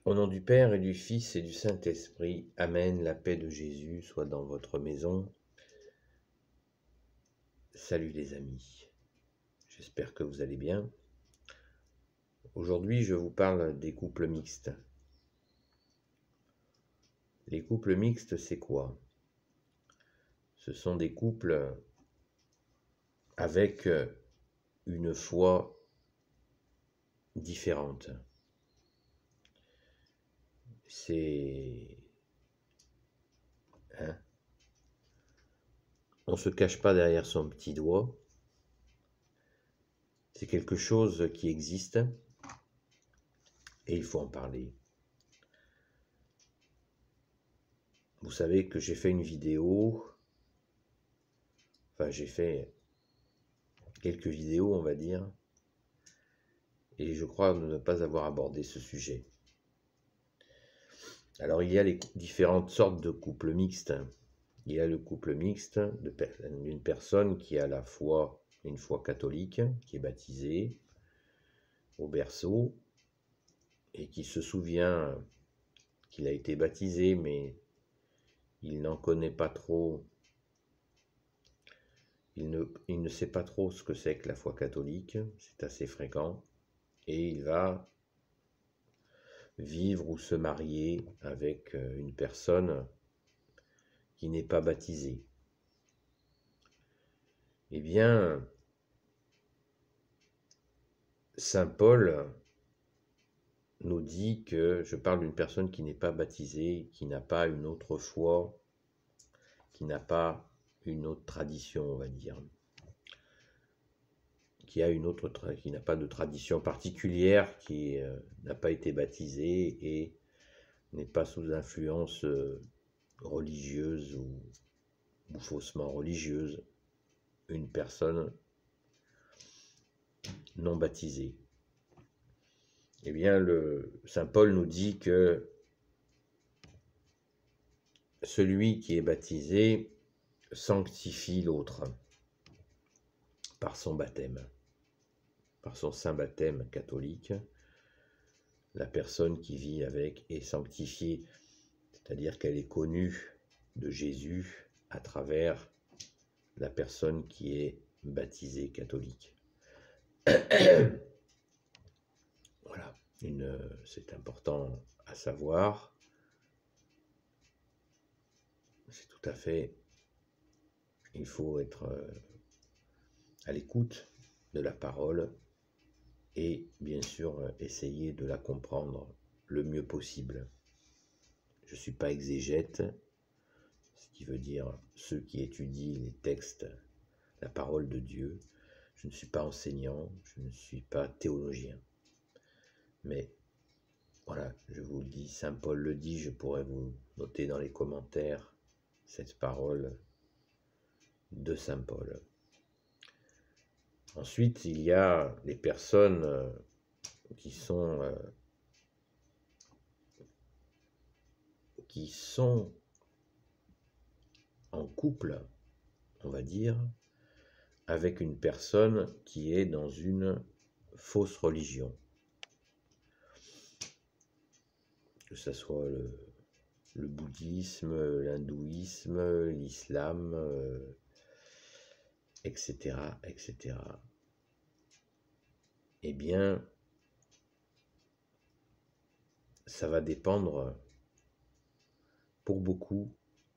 Au nom du Père et du Fils et du Saint-Esprit, Amen, la paix de Jésus soit dans votre maison. Salut les amis, j'espère que vous allez bien. Aujourd'hui, je vous parle des couples mixtes. Les couples mixtes, c'est quoi? Ce sont des couples avec une foi différente. On ne se cache pas derrière son petit doigt. C'est quelque chose qui existe et il faut en parler. Vous savez que j'ai fait une vidéo, j'ai fait quelques vidéos, on va dire, et je crois ne pas avoir abordé ce sujet. Alors, il y a les différentes sortes de couples mixtes. Il y a le couple mixte d'une personne qui a une foi catholique, qui est baptisée au berceau, et qui se souvient qu'il a été baptisé, mais il n'en connaît pas trop. Il ne sait pas trop ce que c'est que la foi catholique, c'est assez fréquent, et il va vivre ou se marier avec une personne qui n'est pas baptisée. Eh bien, Saint Paul nous dit que, je parle d'une personne qui n'est pas baptisée, qui n'a pas une autre foi, qui n'a pas une autre tradition, on va dire, qui n'a pas de tradition particulière, qui n'a pas été baptisée et n'est pas sous influence religieuse ou faussement religieuse, une personne non baptisée. Eh bien, Saint Paul nous dit que celui qui est baptisé sanctifie l'autre par son baptême, par son saint baptême catholique. La personne qui vit avec est sanctifiée, c'est-à-dire qu'elle est connue de Jésus à travers la personne qui est baptisée catholique. Voilà, c'est important à savoir. C'est tout à fait, il faut être à l'écoute de la parole et bien sûr essayer de la comprendre le mieux possible. Je ne suis pas exégète, ce qui veut dire ceux qui étudient les textes, la parole de Dieu. Je ne suis pas enseignant, je ne suis pas théologien. Mais voilà, je vous le dis, Saint Paul le dit, je pourrais vous noter dans les commentaires cette parole de Saint Paul. Ensuite, il y a les personnes qui sont en couple, on va dire, avec une personne qui est dans une fausse religion. Que ce soit le bouddhisme, l'hindouisme, l'islam, etc., etc. Eh bien, ça va dépendre pour beaucoup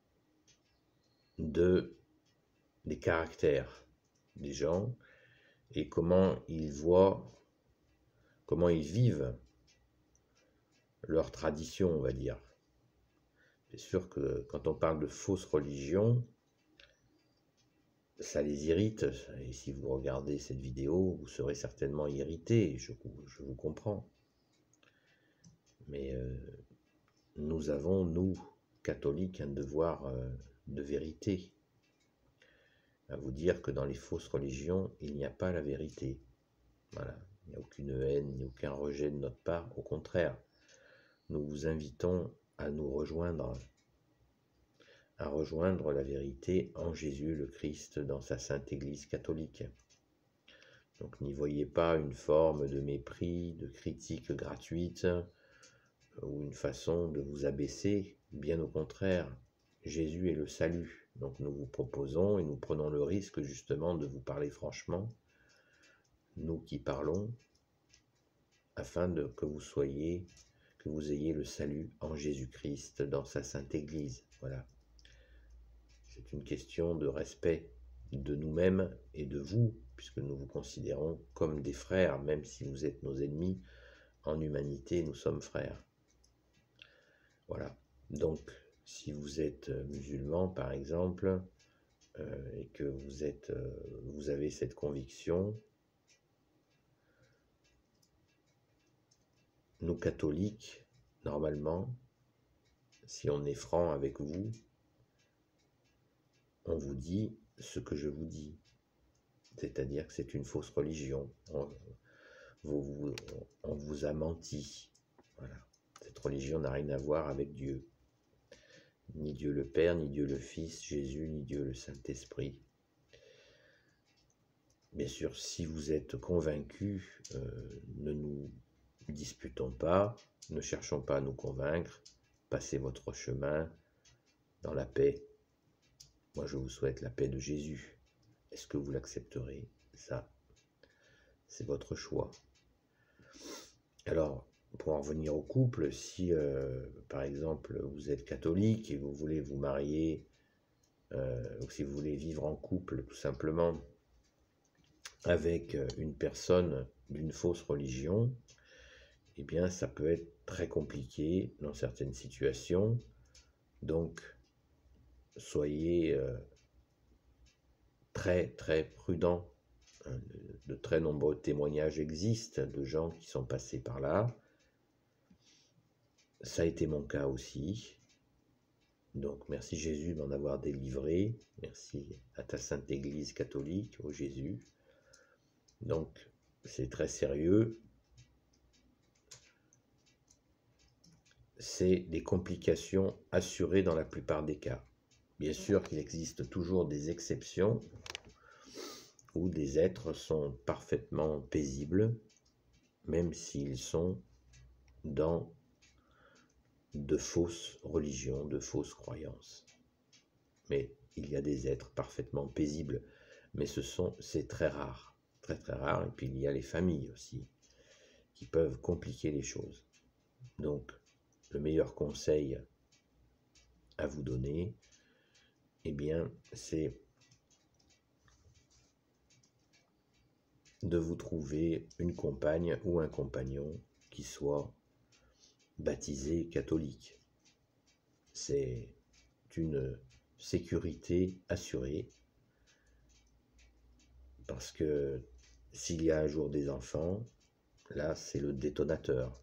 des caractères des gens et comment ils vivent leur tradition, on va dire. C'est sûr que quand on parle de fausse religion, ça les irrite, et si vous regardez cette vidéo, vous serez certainement irrité, je vous comprends. Mais nous avons, nous, catholiques, un devoir de vérité, à vous dire que dans les fausses religions, il n'y a pas la vérité. Voilà, il n'y a aucune haine, ni aucun rejet de notre part, au contraire, nous vous invitons à nous rejoindre, à rejoindre la vérité en Jésus le Christ dans sa sainte Église catholique. Donc n'y voyez pas une forme de mépris, de critique gratuite, ou une façon de vous abaisser, bien au contraire. Jésus est le salut. Donc nous vous proposons et nous prenons le risque justement de vous parler franchement, nous qui parlons, afin que vous ayez le salut en Jésus-Christ dans sa Sainte Église. Voilà. C'est une question de respect de nous-mêmes et de vous, puisque nous vous considérons comme des frères, même si vous êtes nos ennemis. En humanité, nous sommes frères. Voilà. Donc, si vous êtes musulman, par exemple, et que vous avez cette conviction, nous catholiques, normalement, si on est franc avec vous, on vous dit ce que je vous dis. C'est-à-dire que c'est une fausse religion. On vous a menti. Voilà. Cette religion n'a rien à voir avec Dieu. Ni Dieu le Père, ni Dieu le Fils, Jésus, ni Dieu le Saint-Esprit. Bien sûr, si vous êtes convaincus, ne nous disputons pas, ne cherchons pas à nous convaincre, passez votre chemin dans la paix. Moi, je vous souhaite la paix de Jésus. Est-ce que vous l'accepterez? Ça, c'est votre choix. Alors, pour en revenir au couple, si, par exemple, vous êtes catholique et vous voulez vous marier, ou si vous voulez vivre en couple, tout simplement, avec une personne d'une fausse religion, eh bien, ça peut être très compliqué dans certaines situations. Donc, soyez très, très prudents. De très nombreux témoignages existent de gens qui sont passés par là. Ça a été mon cas aussi. Donc, merci Jésus de m'en avoir délivré. Merci à ta Sainte Église catholique, au Jésus. Donc, c'est très sérieux. C'est des complications assurées dans la plupart des cas. Bien sûr qu'il existe toujours des exceptions où des êtres sont parfaitement paisibles, même s'ils sont dans de fausses religions, de fausses croyances. Mais il y a des êtres parfaitement paisibles, mais c'est très rare, très très rare. Et puis il y a les familles aussi, qui peuvent compliquer les choses. Donc, le meilleur conseil à vous donner, eh bien, c'est de vous trouver une compagne ou un compagnon qui soit baptisé catholique. C'est une sécurité assurée, parce que s'il y a un jour des enfants, là c'est le détonateur.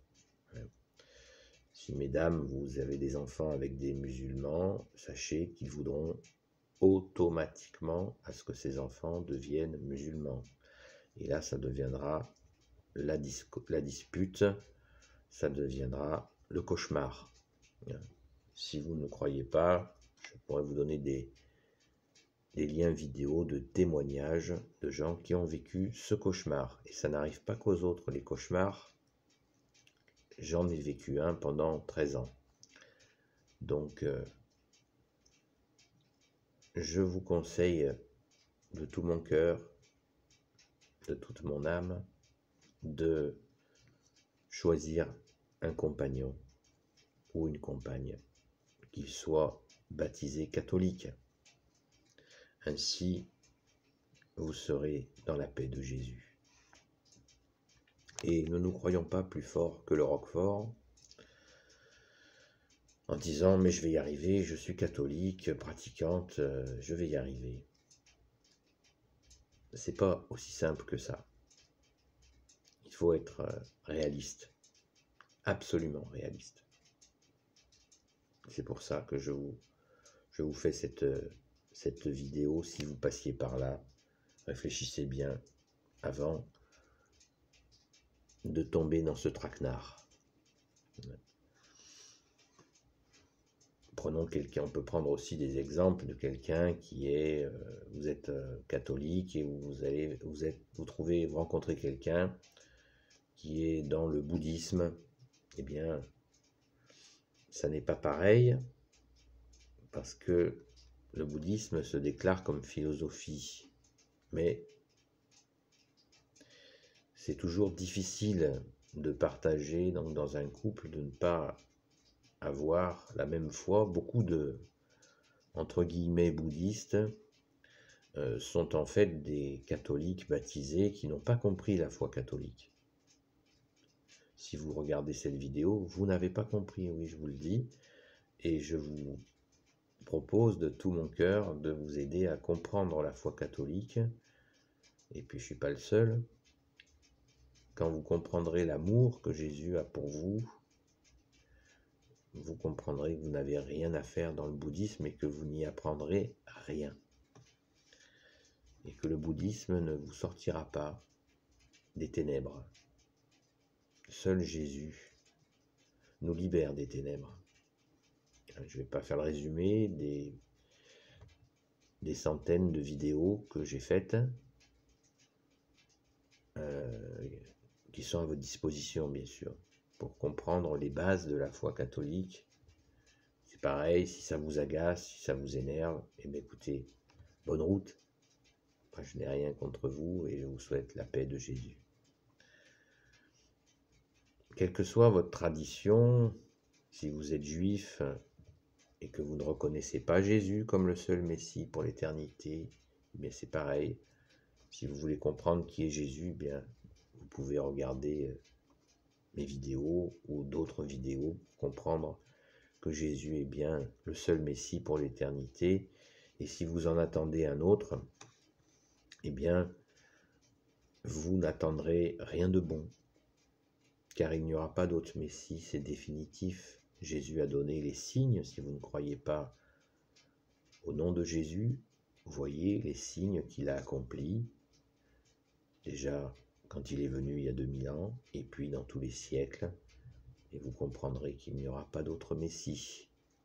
Si mesdames, vous avez des enfants avec des musulmans, sachez qu'ils voudront automatiquement à ce que ces enfants deviennent musulmans. Et là, ça deviendra la dispute, ça deviendra le cauchemar. Si vous ne croyez pas, je pourrais vous donner des liens vidéo de témoignages de gens qui ont vécu ce cauchemar. Et ça n'arrive pas qu'aux autres, les cauchemars. J'en ai vécu un pendant 13 ans. Donc, je vous conseille de tout mon cœur, de toute mon âme, de choisir un compagnon ou une compagne, qu'il soit baptisé catholique. Ainsi, vous serez dans la paix de Jésus. Et ne nous croyons pas plus forts que le Roquefort, en disant « mais je vais y arriver, je suis catholique, pratiquante, je vais y arriver ». C'est pas aussi simple que ça. Il faut être réaliste, absolument réaliste. C'est pour ça que je vous fais cette vidéo. Si vous passiez par là, réfléchissez bien avant de tomber dans ce traquenard. Prenons quelqu'un, on peut prendre aussi des exemples de quelqu'un qui est, vous êtes catholique et vous rencontrez quelqu'un qui est dans le bouddhisme. Eh bien, ça n'est pas pareil, parce que le bouddhisme se déclare comme philosophie, mais c'est toujours difficile de partager, donc dans un couple, de ne pas avoir la même foi. Beaucoup de, entre guillemets, bouddhistes sont en fait des catholiques baptisés qui n'ont pas compris la foi catholique. Si vous regardez cette vidéo, vous n'avez pas compris, oui, je vous le dis, et je vous propose de tout mon cœur de vous aider à comprendre la foi catholique, et puis je ne suis pas le seul. Quand vous comprendrez l'amour que Jésus a pour vous, vous comprendrez que vous n'avez rien à faire dans le bouddhisme et que vous n'y apprendrez rien. Et que le bouddhisme ne vous sortira pas des ténèbres. Seul Jésus nous libère des ténèbres. Je ne vais pas faire le résumé des centaines de vidéos que j'ai faites, qui sont à votre disposition, bien sûr, pour comprendre les bases de la foi catholique. C'est pareil, si ça vous agace, si ça vous énerve, eh bien écoutez, bonne route. Enfin, je n'ai rien contre vous et je vous souhaite la paix de Jésus. Quelle que soit votre tradition, si vous êtes juif et que vous ne reconnaissez pas Jésus comme le seul Messie pour l'éternité, eh bien c'est pareil. Si vous voulez comprendre qui est Jésus, eh bien vous pouvez regarder mes vidéos ou d'autres vidéos pour comprendre que Jésus est bien le seul Messie pour l'éternité. Et si vous en attendez un autre, eh bien vous n'attendrez rien de bon, car il n'y aura pas d'autre Messie, c'est définitif. Jésus a donné les signes. Si vous ne croyez pas au nom de Jésus, voyez les signes qu'il a accomplis, déjà quand il est venu il y a 2000 ans, et puis dans tous les siècles, et vous comprendrez qu'il n'y aura pas d'autre Messie.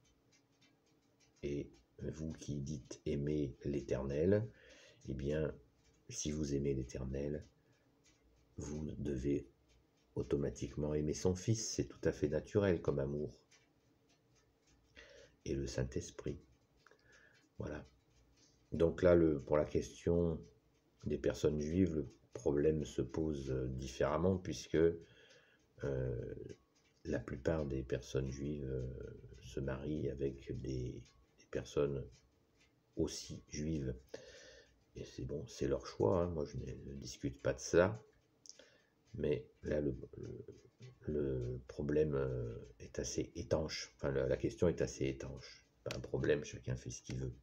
Et vous qui dites aimer l'Éternel, eh bien, si vous aimez l'Éternel, vous devez automatiquement aimer son Fils, c'est tout à fait naturel comme amour. Et le Saint-Esprit. Voilà. Donc là, pour la question des personnes juives, le problème se pose différemment, puisque la plupart des personnes juives se marient avec des personnes aussi juives. Et c'est bon, c'est leur choix, hein. Moi je ne discute pas de ça. Mais là, le problème est assez étanche. Enfin, la question est assez étanche. Pas un problème, chacun fait ce qu'il veut.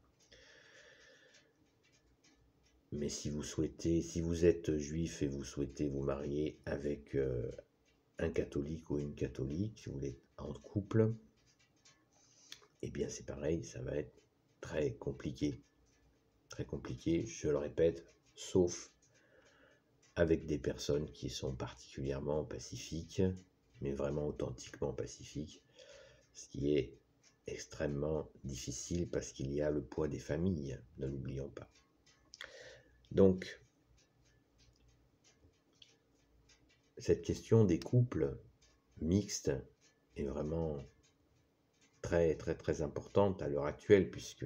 Mais si vous êtes juif et vous souhaitez vous marier avec un catholique ou une catholique, si vous voulez être en couple, eh bien c'est pareil, ça va être très compliqué. Très compliqué, je le répète, sauf avec des personnes qui sont particulièrement pacifiques, mais vraiment authentiquement pacifiques, ce qui est extrêmement difficile parce qu'il y a le poids des familles, ne l'oublions pas. Donc, cette question des couples mixtes est vraiment très très très importante à l'heure actuelle, puisque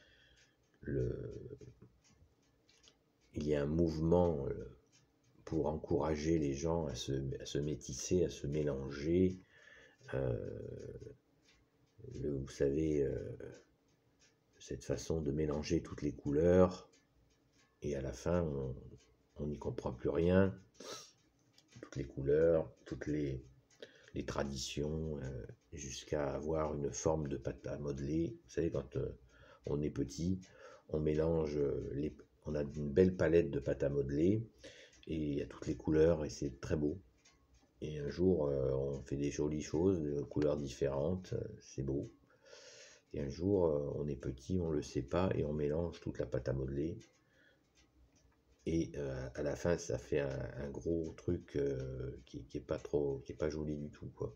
il y a un mouvement pour encourager les gens à se métisser, à se mélanger. Vous savez, cette façon de mélanger toutes les couleurs, et à la fin, on n'y comprend plus rien. Toutes les couleurs, toutes les traditions, jusqu'à avoir une forme de pâte à modeler. Vous savez, quand on est petit, on mélange, on a une belle palette de pâte à modeler, et il y a toutes les couleurs, et c'est très beau. Et un jour, on fait des jolies choses, de couleurs différentes, c'est beau. Et un jour, on est petit, on ne le sait pas, et on mélange toute la pâte à modeler. Et à la fin, ça fait un gros truc qui est pas joli du tout, quoi.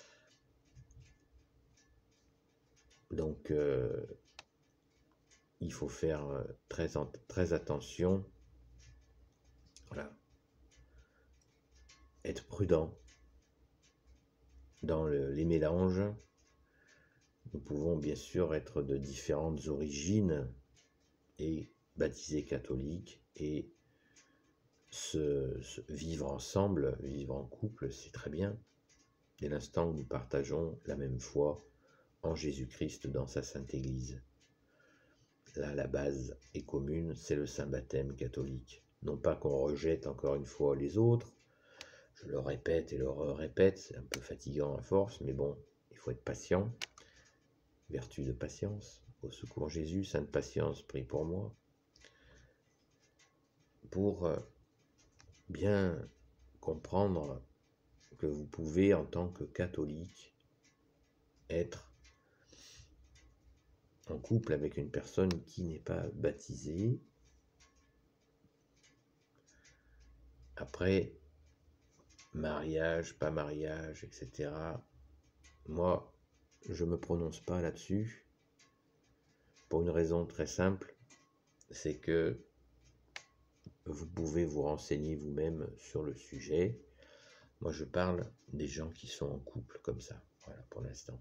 Donc, il faut faire très attention. Voilà. Être prudent dans les mélanges. Nous pouvons bien sûr être de différentes origines et baptisés catholiques et vivre ensemble, vivre en couple, c'est très bien. Dès l'instant où nous partageons la même foi en Jésus-Christ dans sa Sainte Église. Là, la base est commune, c'est le Saint Baptême catholique. Non pas qu'on rejette encore une fois les autres, je le répète et le répète, c'est un peu fatigant à force, mais bon, il faut être patient. Vertu de patience, au secours Jésus, Sainte Patience, prie pour moi. Pour bien comprendre que vous pouvez, en tant que catholique, être en couple avec une personne qui n'est pas baptisée. Après, mariage, pas mariage, etc. Moi, je ne me prononce pas là-dessus pour une raison très simple, c'est que vous pouvez vous renseigner vous-même sur le sujet. Moi, je parle des gens qui sont en couple comme ça, voilà, pour l'instant.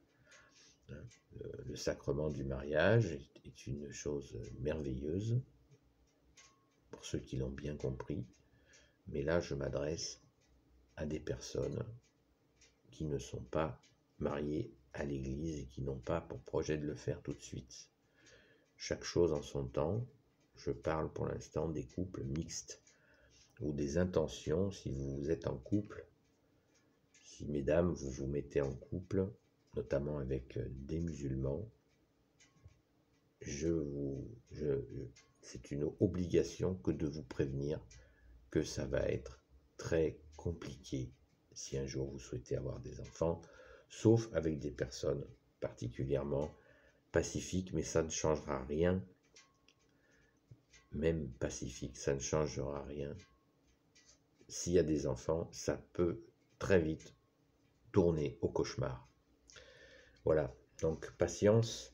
Le sacrement du mariage est une chose merveilleuse pour ceux qui l'ont bien compris, mais là, je m'adresse à des personnes qui ne sont pas mariées à l'Église et qui n'ont pas pour projet de le faire tout de suite. Chaque chose en son temps. Je parle pour l'instant des couples mixtes ou des intentions si vous êtes en couple. Si, mesdames, vous vous mettez en couple, notamment avec des musulmans, c'est une obligation que de vous prévenir que ça va être très compliqué si un jour vous souhaitez avoir des enfants, sauf avec des personnes particulièrement pacifiques, mais ça ne changera rien. Même pacifique, ça ne changera rien. S'il y a des enfants, ça peut très vite tourner au cauchemar. Voilà, donc patience.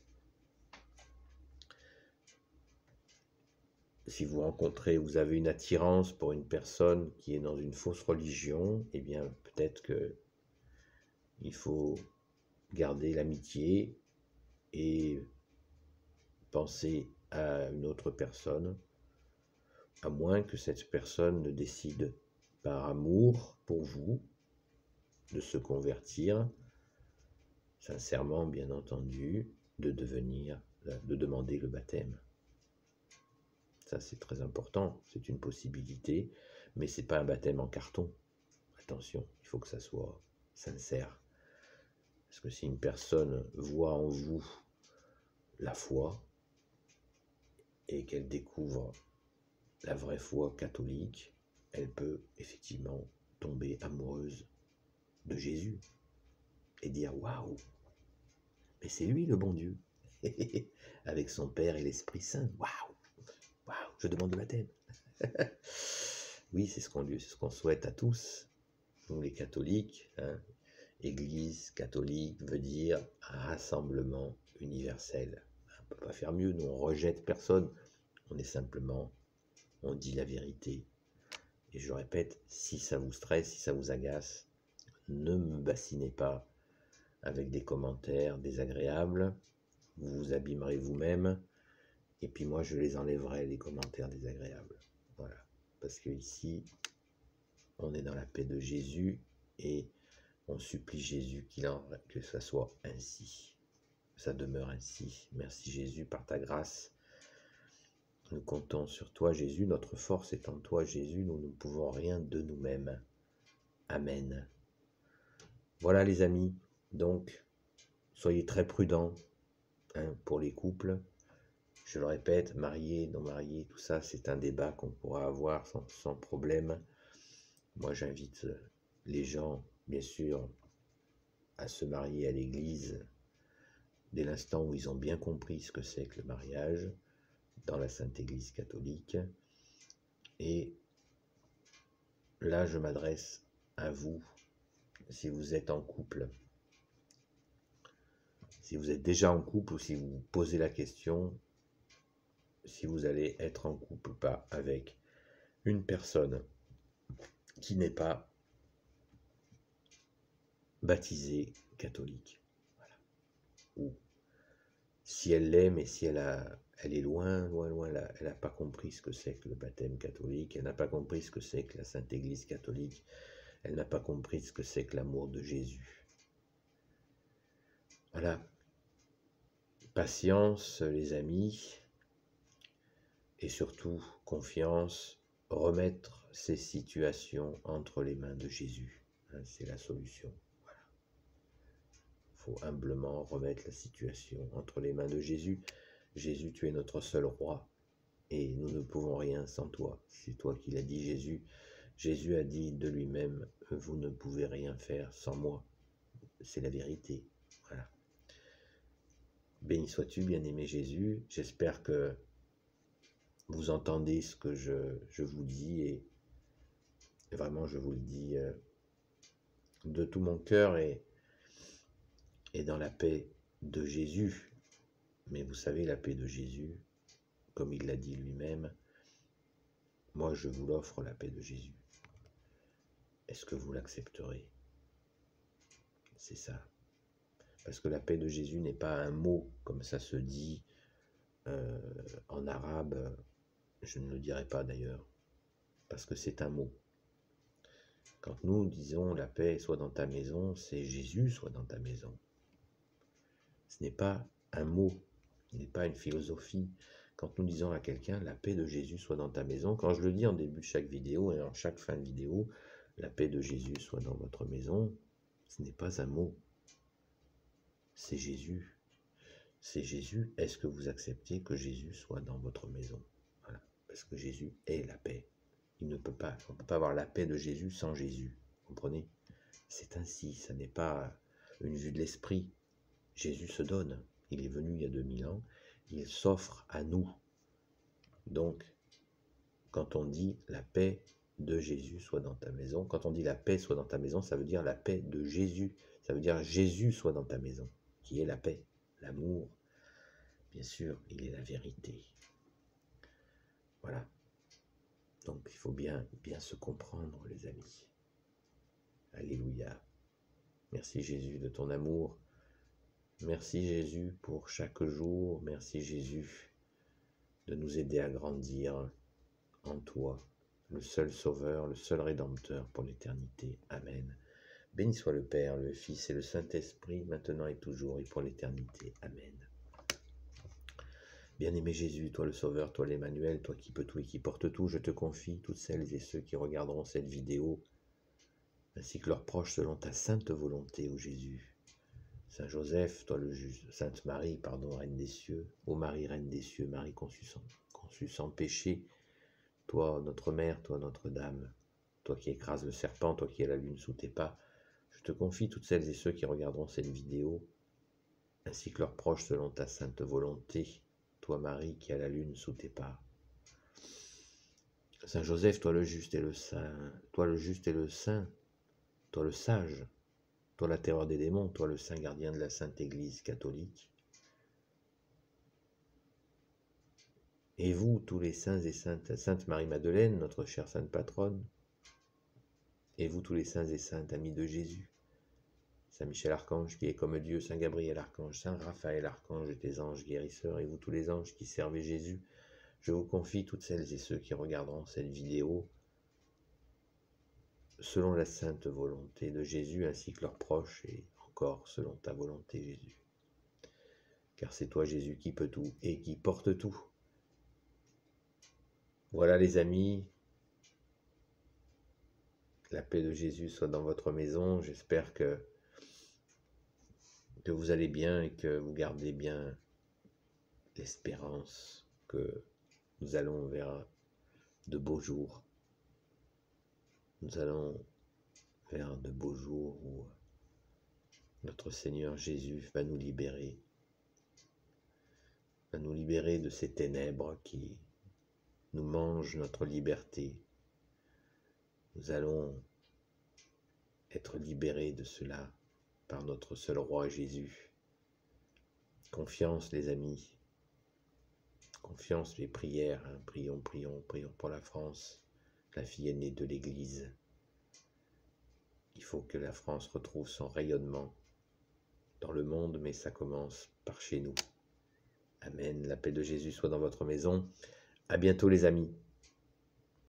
Si vous rencontrez, vous avez une attirance pour une personne qui est dans une fausse religion, eh bien peut-être que il faut garder l'amitié et penser à une autre personne, à moins que cette personne ne décide par amour pour vous de se convertir, sincèrement bien entendu, de demander le baptême. Ça c'est très important, c'est une possibilité, mais c'est pas un baptême en carton. Attention, il faut que ça soit sincère. Parce que si une personne voit en vous la foi et qu'elle découvre la vraie foi catholique, elle peut effectivement tomber amoureuse de Jésus et dire waouh, mais c'est lui le bon Dieu, avec son Père et l'Esprit Saint. Waouh, waouh, je demande le baptême. Oui, c'est ce qu'on souhaite à tous, nous les catholiques. Église catholique veut dire rassemblement universel. On ne peut pas faire mieux, nous on rejette personne, on dit la vérité. Et je répète, si ça vous stresse, si ça vous agace, ne me bassinez pas avec des commentaires désagréables, vous vous abîmerez vous-même, et puis moi je les enlèverai, les commentaires désagréables. Voilà, parce que ici, on est dans la paix de Jésus, et on supplie Jésus que ça soit ainsi, ça demeure ainsi. Merci Jésus, par ta grâce, nous comptons sur toi Jésus, notre force est en toi Jésus, nous ne pouvons rien de nous-mêmes. Amen. Voilà les amis, donc soyez très prudents pour les couples. Je le répète, mariés, non mariés, tout ça c'est un débat qu'on pourra avoir sans problème. Moi j'invite les gens, bien sûr, à se marier à l'église dès l'instant où ils ont bien compris ce que c'est que le mariage dans la Sainte Église catholique. Et là je m'adresse à vous, si vous êtes en couple, si vous êtes déjà en couple ou si vous vous posez la question si vous allez être en couple ou pas avec une personne qui n'est pas baptisée catholique. Voilà. ou si elle l'aime et si elle est loin, loin, loin, là, elle n'a pas compris ce que c'est que le baptême catholique, elle n'a pas compris ce que c'est que la Sainte Église catholique, elle n'a pas compris ce que c'est que l'amour de Jésus. Voilà. Patience, les amis, et surtout confiance, remettre ces situations entre les mains de Jésus. Hein, c'est la solution. Voilà. Il faut humblement remettre la situation entre les mains de Jésus. Jésus, tu es notre seul roi, et nous ne pouvons rien sans toi. C'est toi qui l'as dit, Jésus. Jésus a dit de lui-même, vous ne pouvez rien faire sans moi. C'est la vérité. Voilà. Béni sois-tu, bien-aimé Jésus. J'espère que vous entendez ce que je vous dis, et vraiment je vous le dis de tout mon cœur et dans la paix de Jésus. Mais vous savez, la paix de Jésus, comme il l'a dit lui-même, moi je vous l'offre, la paix de Jésus. Est-ce que vous l'accepterez? C'est ça. Parce que la paix de Jésus n'est pas un mot, comme ça se dit en arabe. Je ne le dirai pas d'ailleurs, parce que c'est un mot. Quand nous disons la paix soit dans ta maison, c'est Jésus soit dans ta maison. Ce n'est pas un mot, ce n'est pas une philosophie. Quand nous disons à quelqu'un la paix de Jésus soit dans ta maison, quand je le dis en début de chaque vidéo et en chaque fin de vidéo, la paix de Jésus soit dans votre maison, ce n'est pas un mot. C'est Jésus. C'est Jésus. Est-ce que vous acceptez que Jésus soit dans votre maison? Voilà. Parce que Jésus est la paix. On ne peut pas avoir la paix de Jésus sans Jésus. Vous comprenez? C'est ainsi, ça n'est pas une vue de l'esprit. Jésus se donne. Il est venu il y a 2000 ans. Il s'offre à nous. Donc, quand on dit la paix de Jésus soit dans ta maison, quand on dit la paix soit dans ta maison, ça veut dire la paix de Jésus. Ça veut dire Jésus soit dans ta maison, qui est la paix, l'amour. Bien sûr, il est la vérité. Voilà. Donc, il faut bien se comprendre, les amis. Alléluia. Merci Jésus de ton amour. Merci Jésus pour chaque jour. Merci Jésus de nous aider à grandir en toi, le seul Sauveur, le seul Rédempteur pour l'éternité. Amen. Béni soit le Père, le Fils et le Saint-Esprit, maintenant et toujours et pour l'éternité. Amen. Bien-aimé Jésus, toi le Sauveur, toi l'Emmanuel, toi qui peux tout et qui porte tout, je te confie toutes celles et ceux qui regarderont cette vidéo, ainsi que leurs proches selon ta sainte volonté, ô Jésus. Saint Joseph, toi le juste, Sainte Marie, Reine des cieux, ô Marie, Reine des cieux, Marie conçue sans péché, toi notre Mère, toi Notre-Dame, toi qui écrases le serpent, toi qui as la lune sous tes pas, je te confie toutes celles et ceux qui regarderont cette vidéo, ainsi que leurs proches selon ta sainte volonté, toi Marie qui as la lune sous tes pas. Saint Joseph, toi le juste et le saint, toi le juste et le saint, toi le sage, toi la terreur des démons, toi le saint gardien de la Sainte Église catholique. Et vous, tous les saints et saintes, Sainte Marie-Madeleine, notre chère sainte patronne, et vous, tous les saints et saintes amis de Jésus, Saint Michel Archange qui est comme Dieu, Saint Gabriel Archange, Saint Raphaël Archange et tes anges guérisseurs, et vous, tous les anges qui servez Jésus, je vous confie toutes celles et ceux qui regarderont cette vidéo, selon la sainte volonté de Jésus, ainsi que leurs proches, et encore selon ta volonté, Jésus. Car c'est toi, Jésus, qui peut tout et qui porte tout. Voilà les amis, la paix de Jésus soit dans votre maison. J'espère que vous allez bien et que vous gardez bien l'espérance que nous allons vers de beaux jours. Nous allons vers de beaux jours où notre Seigneur Jésus va nous libérer de ces ténèbres qui nous mangent notre liberté. Nous allons être libérés de cela par notre seul roi Jésus. Confiance les amis, confiance les prières, hein. Prions pour la France, la fille aînée de l'Église. Il faut que la France retrouve son rayonnement. dans le monde, mais ça commence par chez nous. Amen. La paix de Jésus soit dans votre maison. À bientôt les amis.